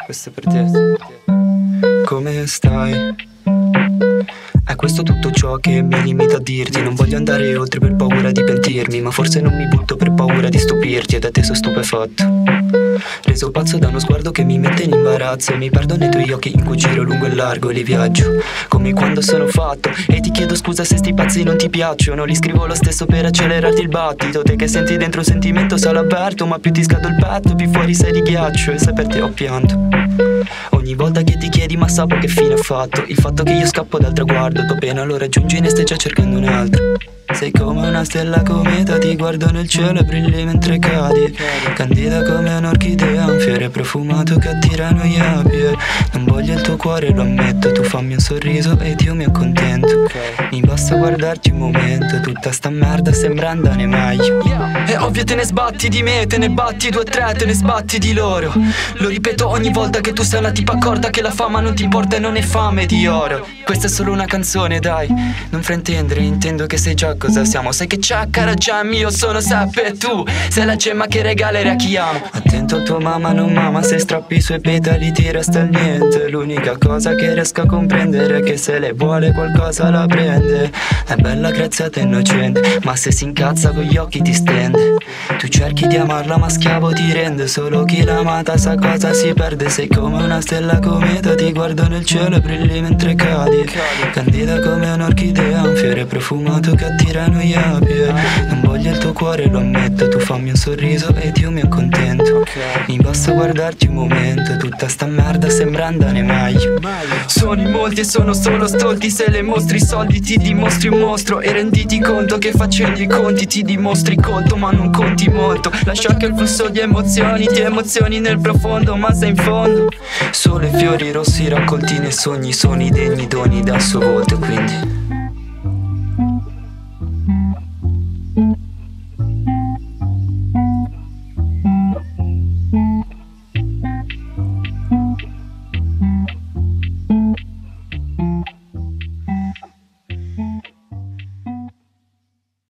Questo è per te. Come stai? È questo tutto ciò che mi limita a dirti. Non voglio andare oltre per paura di pentirmi, ma forse non mi butto per paura di stupirti. E da te sono stupefatto, reso pazzo da uno sguardo che mi mette in imbarazzo. E mi perdo nei tuoi occhi in cui giro lungo e largo e li viaggio come quando sono fatto. E ti chiedo scusa se sti pazzi non ti piacciono, li scrivo lo stesso per accelerarti il battito. Te che senti dentro un sentimento sale aperto, ma più ti scaldo il petto più fuori sei di ghiaccio. E se per te ho pianto ogni volta che ti chiedi ma sapo che fine ha fatto il fatto che io scappo dal traguardo. Tu appena lo raggiungi ne stai già cercando un altro. Sei come una stella cometa, ti guardo nel cielo e brilli mentre cadi. Candida come un'orchidea, un fiore profumato che attirano gli api. Non voglio il tuo cuore, lo ammetto, tu fammi un sorriso ed io mi accontento. Mi basta guardarti un momento, tutta sta merda sembra andare meglio. È ovvio te ne sbatti di me, te ne batti 2 o 3, te ne sbatti di loro. Lo ripeto ogni volta che tu sei una tipa accorta, che la fama non ti importa e non è fame di oro. Questa è solo una canzone, dai, non fraintendere, intendo che sai già cosa siamo. Sai che c'è cara Jammy, io sono Seppe e tu sei la gemma che regalerei a chi amo. Attento al tuo mamma non mama, se strappi i suoi petali ti resta il niente. L'unica cosa che riesco a comprendere è che se lei vuole qualcosa la prende. È bella graziata e innocente, ma se si incazza con gli occhi ti stende. Tu cerchi di amarla ma schiavo ti rende, solo chi l'ha amata sa cosa si perde. Sei come una stella cometa, ti guardo nel cielo e brilli mentre cadi. Candida come un'orchidea, un fiore profumato che attirano gli api. Non voglio il tuo cuore, lo ammetto, tu fammi un sorriso ed io mi accontento. Mi basta guardarti un momento, tutta sta merda sembra andare meglio. Sono in molti e sono solo stolti, se le mostri i soldi ti dimostri un mostro. E renditi conto che facendo i conti ti dimostri colto ma non conti molto. Lascia che il flusso di emozioni ti emozioni nel profondo, ma sei in fondo. Solo i fiori rossi raccolti nei sogni sono i degni doni dal suo volto, quindi